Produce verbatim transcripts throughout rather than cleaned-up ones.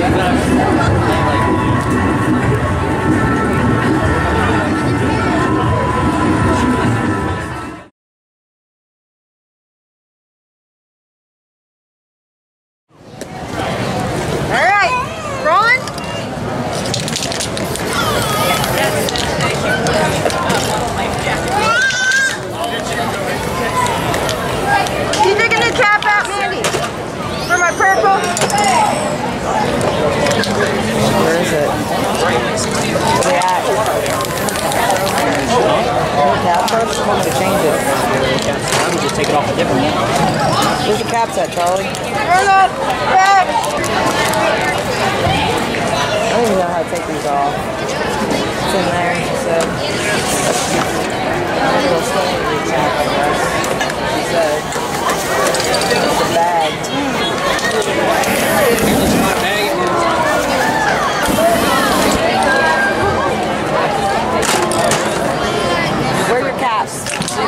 Where is it? Where they at? Cap first? I'm going to change it. Why don't we just take it off a different one? Where's the caps at, Charlie? Turn up! Back! I don't even know how to take these off. It's in there, she said. I'm going to stay with the cap, I guess. She said. It's a bag. It's my bag. Where are your caps?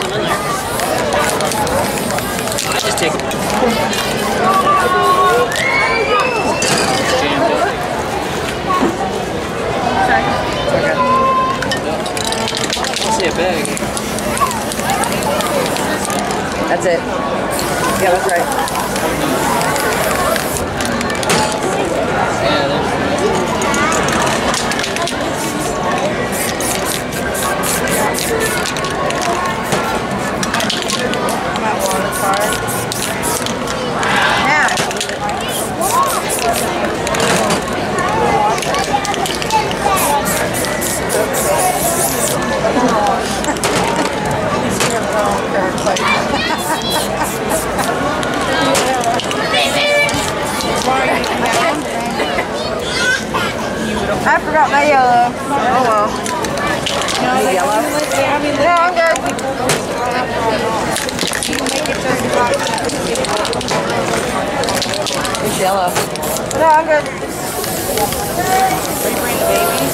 I just take it. Okay. I see a bag. That's it. Yeah, that's right. Yeah, there's I'm at WaterFire. Yeah. I forgot my yellow. Oh well. You yellow? Yeah, I'm good. It's yellow. No, I'm good. Are you bringing the babies?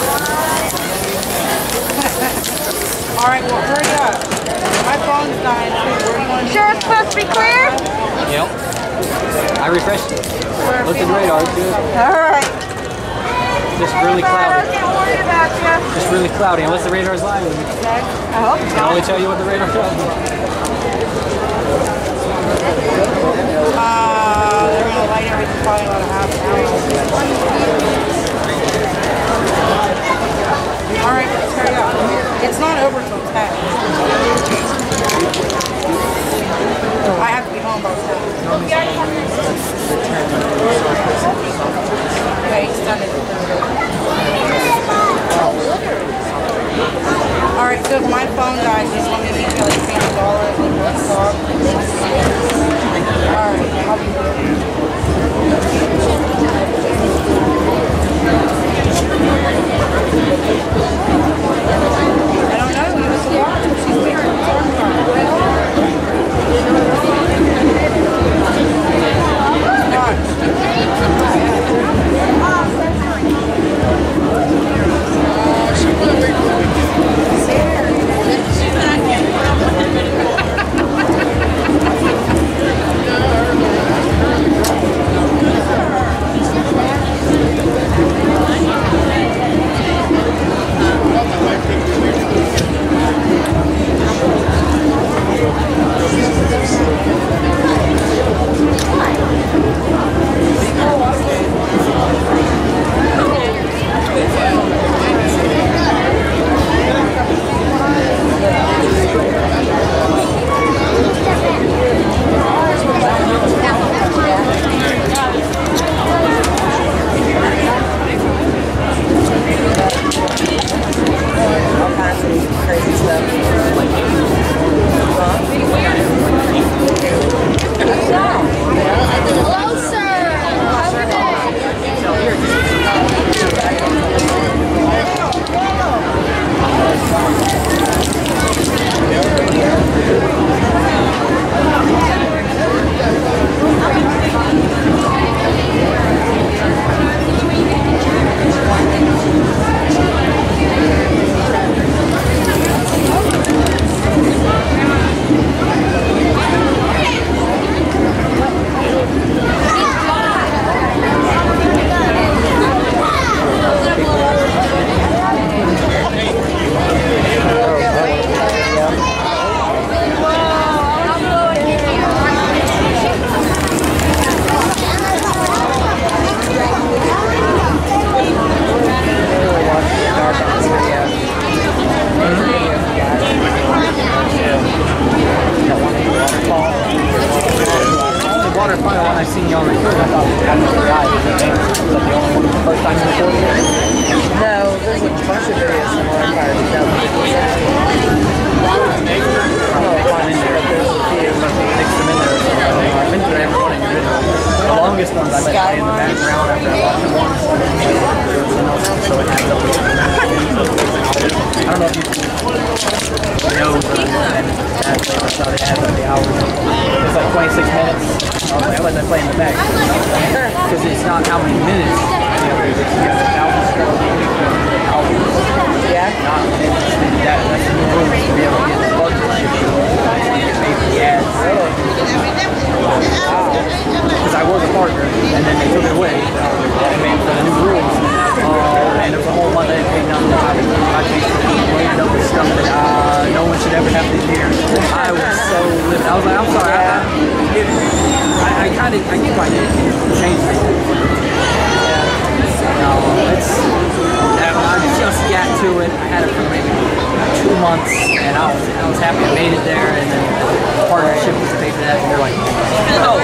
Alright, well hurry up. My phone's dying too. Where do you want to Sure it's supposed to be clear? Yep. I refreshed it. Looked at the radar, it's good. Alright. Just really cloudy. I can't worry about you. Just really cloudy. Unless the radar's lying. I hope I can only tell you what the radar tells me. Uh, they're going to light everything probably about a half an hour. Alright, let's hurry up. It's not over till ten. I have to be home by ten. Okay, it's done. Alright, so if my phone dies, just let me make you like fifty dollars and let's talk. Alright, I'll be good. that the only one the first time you recorded it? No, there's a bunch of videos from WaterFire two thousand fifteen. Oh, one in there. There's a few. Mix them in there or something. I've been through every one of your videos. The longest ones I let play in the background after I watched them once. So it adds up. I don't know if you know the that's how they add up the hours. It's like twenty-six minutes. I was like, I let that play in the back. Because it's not how many minutes. You know, it's you have a thousand scrolls, hours. Yeah. Not minutes. That, that's the rules to be able to get the budget. Get paid for the ads. Really? Because I was a partner, and then they took it away. And made for the new rules. Uh, and it was a whole month I didn't pay nothing. I was I basically landed up with stuff that uh, no one should ever have to hear. I was so livid. I was like, I'm sorry. I, I, I kind of, I get why they changed it. Yeah. No, it's, I just got to it. I had it for maybe two months, and I was, I was happy I made it there, and then the partnership was to pay for that, and they're like, no.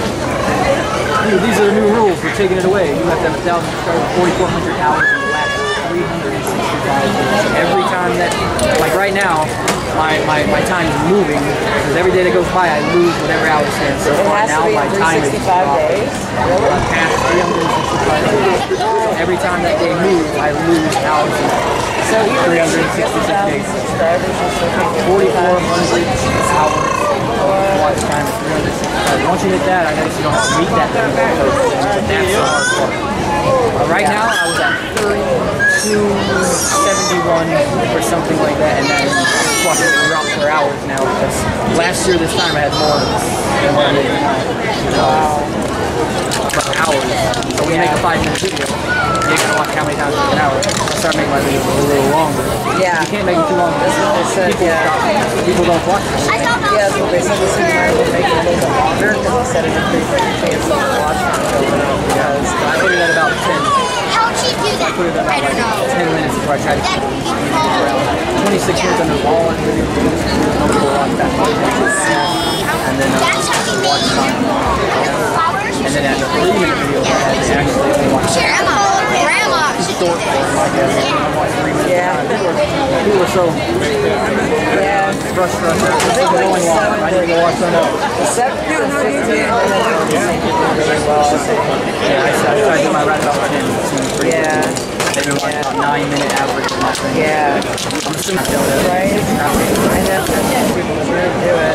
Dude, these are the new rules. We're taking it away. You have to have a thousand, forty-four hundred hours in the last three hundred sixty-five days. Every time that, like right now, my, my, my time is moving because every day that goes by, I lose whatever hours spent. So It has now to be my in time is three hundred sixty-five days. uh, past three hundred sixty-five days. So every time that day moves, I lose hours. So even three if hundred you get one sixty-six thousand days. subscribers, you're still taking forty-four hundred hours. Watch time is three hundred sixty-five. Once you hit that, I notice you don't have to meet that thing because that's the hard part. Uh, right now, I was at thirty-two seventy-one or something like that, and then plus it dropped per hours now because last year this time I had more than what I did now. Per hours. So when you make a five-minute video, you gotta watch how many times per hour. I start making my videos a little longer. Yeah. You can't make it too long. That's what they said, People, yeah. people don't watch it. I thought that Yeah, was that's what they said. They said you might as well make it a little bit longer because they said it increased your chance of watch time going up because I put it at about ten. How'd she do that? I put it at I about don't like know. ten minutes before I tried to That keep could be it called. twenty-six minutes under all on video. No people watch that much. And then uh, That's how we watch made time. flowers. And then at the three minute video, I had to actually watch Grandma, grandma should do short this. like that. I watched three minutes. Yeah. People were, people were so yeah. rush, rush, rush. They were going long. I need to go watch some else. seven to fifteen minutes really well. I think. Yeah, I, I tried to do my right about ten. It seems pretty Yeah. good. They've been watching about nine minute average of my thing. Yeah. I'm assuming they'll do it. Right? I know some people that really do it.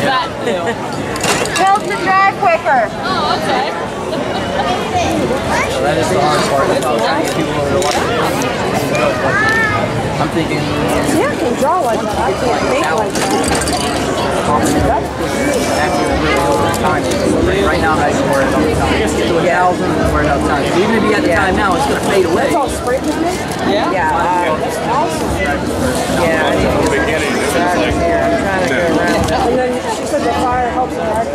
Help to drive quicker. So that is the hard part about trying to get people over to watch it. I'm thinking, See, I can draw like that. I can't think like that. actually really over time. Right now, I'm not even worried about the time. Just get to a thousand and worry about time. Even if you get the time now, it's going to fade away. Yeah. Yeah. Uh, yeah. I need to get some subscribers here. I'm trying to go around. And then she said the fire helps her heart.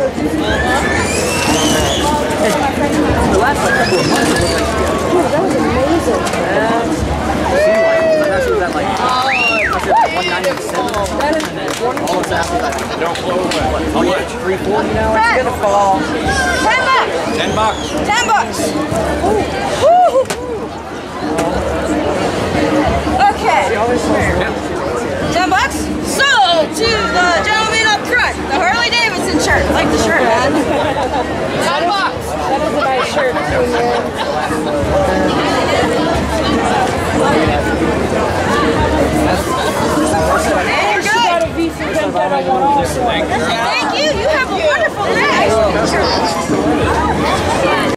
The last couple of months, it looked like Dude, that was amazing. I thought she was at like, I thought she was at one ninety-seven or something, and then all of a sudden, like, what, how much? three forty now? It's gonna fall. Ten bucks. ten bucks. Ten bucks. Okay. Ten bucks. So to the gentleman up front, the Harley Davidson shirt. I like the shirt, man. Ten bucks. That is a nice shirt too, And you're She got good. a V for Vendetta one also. Thank you. You have a wonderful day.